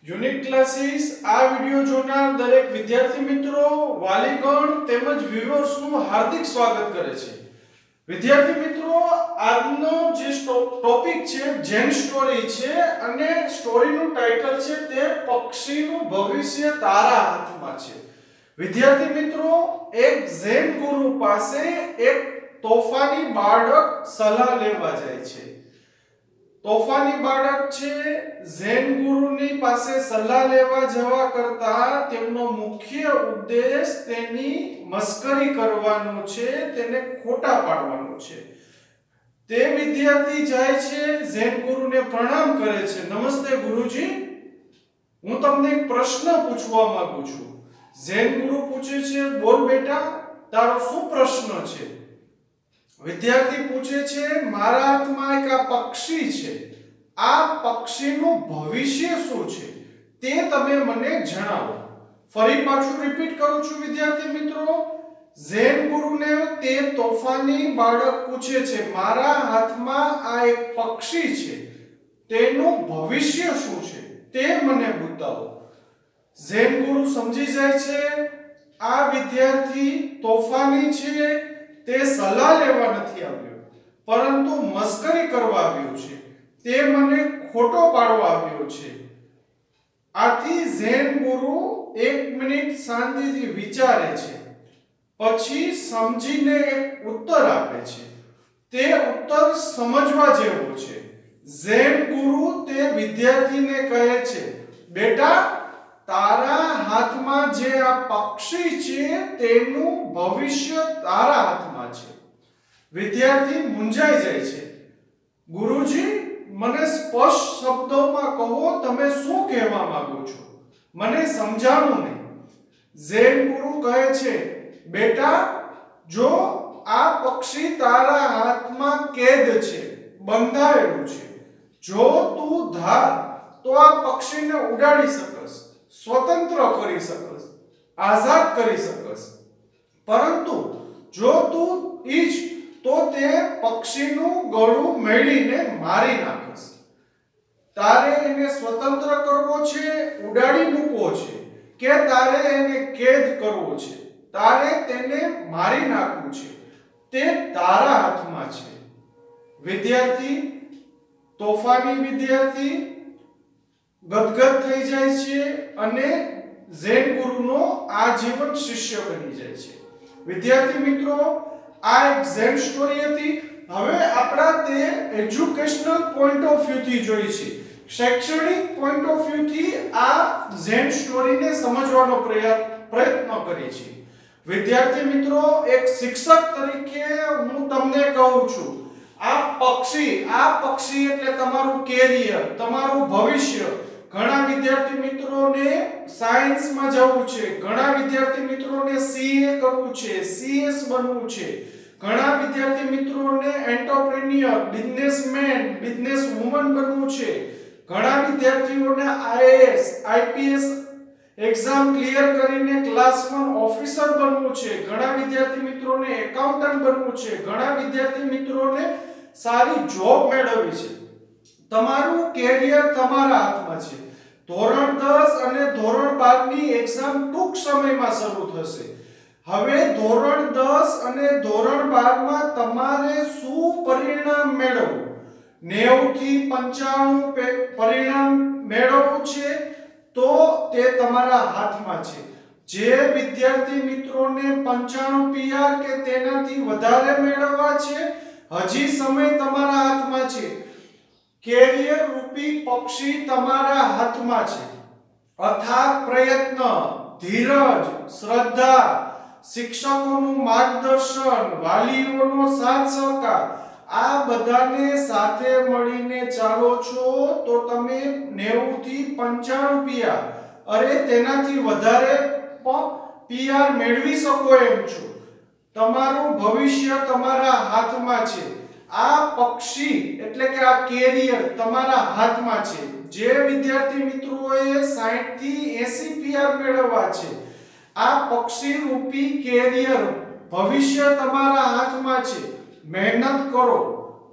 Unique classes આ video જોનાર દરેક વિદ્યાર્થી મિત્રો, વાલીગણ તેમજ વ્યુઅર્સનું હાર્દિક સ્વાગત કરે છે। વિદ્યાર્થી મિત્રો, આજનો જે ટોપિક છે જેન સ્ટોરી છે અને સ્ટોરીનું ટાઇટલ છે તે પક્ષીનું ભવિષ્ય તારા હાથમાં છે। વિદ્યાર્થી મિત્રો, એક ઝેન ગુરુ પાસે એક તોફાની બાળક સલાહ લેવા જાય છે। તોફાની બાળક છે ઝેન ગુરુની પાસે સલાહ લેવા જવા કરતા તેમનો મુખ્ય ઉદ્દેશ તેની મસ્કરી કરવાનો છે, તેને ખોટા પાડવાનો છે। તે વિદ્યાર્થી જાય છે, ઝેન ગુરુને પ્રણામ કરે છે। નમસ્તે ગુરુજી, હું તમને એક પ્રશ્ન પૂછવા માંગુ છું। ઝેન ગુરુ પૂછે છે, બોલ બેટા, તારો શું પ્રશ્ન છે? વિદ્યાર્થી પૂછે છે, મારા હાથમાં એક આ પક્ષી છે, આ પક્ષીનું ભવિષ્ય શું છે તે તમે મને જણાવો। ફરી પાછું રિપીટ કરું છું વિદ્યાર્થી મિત્રો, ઝેન ગુરુને તે તોફાની બાળક પૂછે છે, મારા હાથમાં આ એક પક્ષી છે, તેનું ભવિષ્ય શું છે તે મને બતાવો। ઝેન ગુરુ સમજી જાય છે આ વિદ્યાર્થી તોફાની છે, તે સલાહ લેવા નથી આવ્યો પરંતુ મસ્કરી કરવા આવ્યો છે, તે મને ખોટો પાડવા આવ્યો છે। આથી ઝેન ગુરુ 1 મિનિટ શાંતિથી વિચારે છે, પછી સમજીને એક ઉત્તર આપે છે। તે ઉત્તર સમજવા જેવો છે। ઝેન ગુરુ તે વિદ્યાર્થીને કહે છે, બેટા, તારા હાથમાં જે આ પક્ષી છે તેનું ભવિષ્ય તારા હાથમાં છે। વિદ્યાર્થી મૂંઝાઈ જાય છે, ગુરુજી, મને સ્પષ્ટ શબ્દોમાં કહો, તમે શું કહેવા માંગો છો? મને સમજાણું નહીં। ઝેન ગુરુ કહે છે, બેટા, જો આ પક્ષી તારા હાથમાં કેદ છે, બંધાયેલું છે, જો તું ધાર તો આ પક્ષીને ઉડાડી શકસ, સ્વતંત્ર કરી શકસ, આઝાદ કરી શકસ, પરંતુ જો તું ઈચ્છ તો તે પક્ષીનું ગળું મેળીને મારી નાખસ। તારે એને સ્વતંત્ર કરવો છે, ઉડાડી મૂકવો છે, કે તારે એને કેદ કરવો છે, તારે તેને મારી નાખવું છે, તે તારા હાથમાં છે। વિદ્યાર્થી, તોફાની વિદ્યાર્થી ગદગદ થઈ જાય છે અને ઝેન ગુરુનો આજીવન શિષ્ય બની જાય છે। વિદ્યાર્થી મિત્રો, આ એક ઝેન સ્ટોરી હતી। હવે આપણા તે એજ્યુકેશનલ પોઈન્ટ ઓફ વ્યૂ થી જોઈ છે, શૈક્ષણિક પોઈન્ટ ઓફ વ્યૂ થી આ ઝેન સ્ટોરીને સમજવાનો પ્રયત્ન કરી છે। વિદ્યાર્થી મિત્રો, એક શિક્ષક તરીકે હું તમને કહું છું, આ પક્ષી એટલે તમારું કેરિયર, તમારું ભવિષ્ય। ઘણા વિદ્યાર્થી મિત્રોને સાયન્સમાં જવું છે, ઘણા વિદ્યાર્થી મિત્રોને સીએ કરવું છે, સીએસ બનવું છે, ઘણા વિદ્યાર્થી મિત્રોને એન્ટરપ્રેન્યોર, બિઝનેસમેન, બિઝનેસવુમન બનવું છે, ઘણા વિદ્યાર્થીઓને આઈએએસ, આઈપીએસ એક્ઝામ ક્લિયર કરીને ક્લાસ 1 ઓફિસર બનવું છે, ઘણા વિદ્યાર્થી મિત્રોને એકાઉન્ટન્ટ બનવું છે, ઘણા વિદ્યાર્થી મિત્રોને સારી જોબ મેળવવી છે। તમારું કેરિયર તમારા હાથમાં છે। ધોરણ 10 અને ધોરણ 12 ની એક્ઝામ ટૂંક સમયમાં શરૂ થશે। હવે ધોરણ 10 અને ધોરણ 12 માં તમારે શું પરિણામ મેળવવું, 90 થી 95 પરિણામ મેળવવું છે તો તે તમારા હાથમાં છે। જે વિદ્યાર્થી મિત્રોને 95 પીઆર કે તેનાથી વધારે મેળવવા છે, હજી સમય તમારા હાથમાં છે। કેરિયર રૂપી પક્ષી તમારા હાથમાં છે। અથાગ પ્રયત્ન, ધીરજ, શ્રદ્ધા, શિક્ષકોનું માર્ગદર્શન, વાલીઓનો સાથ સહકાર, આ બધાને સાથે મળીને ચાલો છો તો તમે 90 થી 95 પીઆર, અરે તેનાથી વધારે પીઆર મેળવી શકો એમ છો। તમારું ભવિષ્ય તમારા હાથમાં છે। આ પક્ષી એટલે કે આ કેરિયર તમારા હાથમાં છે। જે વિદ્યાર્થી મિત્રોએ 60 થી 80 પીઆર મેળવવા છે, આ પક્ષી રૂપી કેરિયર ભવિષ્ય તમારા હાથમાં છે। મહેનત કરો,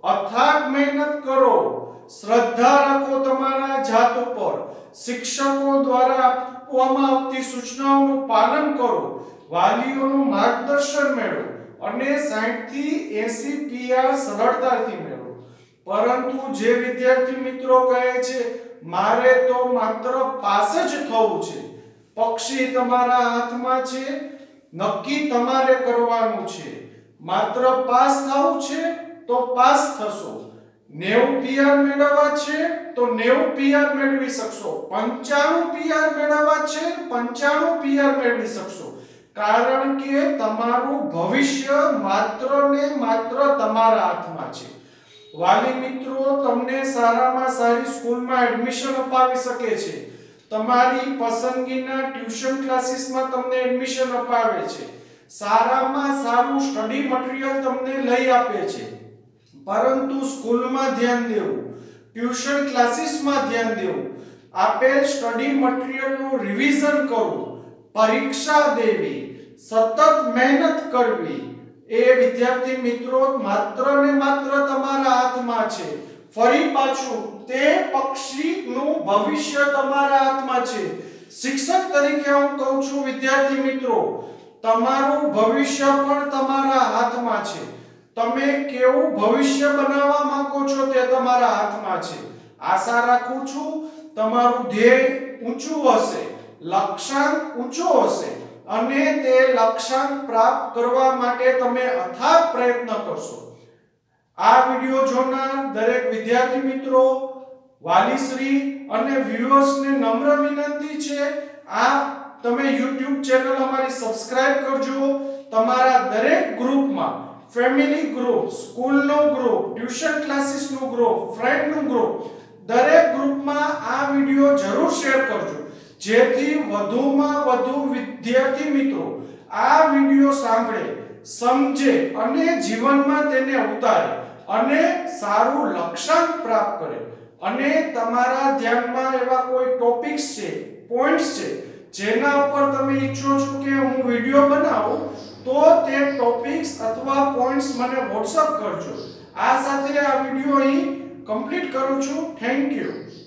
અથાગ મહેનત કરો, શ્રદ્ધા રાખો તમારા જાત ઉપર, શિક્ષકો દ્વારા આપવામાં આવતી સૂચનાઓનું પાલન કરો, વાલીઓનું માર્ગદર્શન મેળવો અને 60 થી 80 પીઆર સરળતાથી મેળવો. પરંતુ જે વિદ્યાર્થી મિત્રો કહે છે મારે તો માત્ર પાસ જ થવું છે, પક્ષી તમારા હાથમાં છે, નક્કી તમારે કરવાનું છે. માત્ર પાસ થવું છે તો પાસ થશો, 90 પીઆર મેળવવા છે તો 90 પીઆર મેળવી શકશો, 95 પીઆર મેળવવા છે 95 પીઆર મેળવી શકશો. કારણ કે તમારું ભવિષ્ય માત્ર ને માત્ર તમારા હાથમાં છે. વાલી મિત્રો તમને સારામાં સારી સ્કૂલમાં એડમિશન અપાવી શકે છે, તમારી પસંદગીના ટ્યુશન ક્લાસીસમાં તમને એડમિશન અપાવે છે, સારામાં સારું સ્ટડી મટીરીયલ તમને લઈ આપે છે. પરંતુ સ્કૂલમાં ધ્યાન દેવું, ટ્યુશન ક્લાસીસમાં ધ્યાન દેવું, આપેલ સ્ટડી મટીરીયલનું રિવિઝન કરવું, પરીક્ષા દેવી, સતત મહેનત કરવી એ વિદ્યાર્થી મિત્રો માત્ર ને માત્ર તમારા હાથમાં છે. ફરી પાછું તે પક્ષીનું ભવિષ્ય તમારા હાથમાં છે. શિક્ષક તરીકે હું કહું છું વિદ્યાર્થી મિત્રો, તમારું ભવિષ્ય પણ તમારા હાથમાં છે. તમે કેવું ભવિષ્ય બનાવવા માંગો છો તે તમારા હાથમાં છે. આશા રાખું છું તમારું ધ્યેય ઊંચું હશે, લક્ષ્યાંક ઊંચો હશે અને તે લક્ષ્યાંક પ્રાપ્ત કરવા માટે તમે અથાગ પ્રયત્ન કરશો. આ વિડિયો જોનાર દરેક વિદ્યાર્થી મિત્રો, વાલીશ્રી અને વ્યુઅર્સને નમ્ર વિનંતી છે, આ તમે YouTube ચેનલ અમારી સબસ્ક્રાઇબ કરજો. તમારા દરેક ગ્રુપમાં, ફેમિલી ગ્રુપ, સ્કૂલનો ગ્રુપ, ટ્યુશન ક્લાસીસનો ગ્રુપ, ફ્રેન્ડનો ગ્રુપ, દરેક ગ્રુપમાં આ વિડિયો જરૂર શેર કરજો, જેથી વધુમાં વધુ વિદ્યાર્થી મિત્રો આ વિડિયો સાંભળે, સમજે અને જીવનમાં તેને ઉતારે અને સારું લક્ષ્યાંક પ્રાપ્ત કરે. અને તમારા ધ્યાનમાં એવા કોઈ ટોપિક્સ છે, પોઈન્ટ્સ છે જેના ઉપર તમે ઈચ્છો છો કે હું વિડિયો બનાવું, તો તે ટોપિક્સ અથવા પોઈન્ટ્સ મને WhatsApp કરજો. આ સાથે આ વિડિયો અહીં કમ્પ્લીટ કરું છું. Thank you.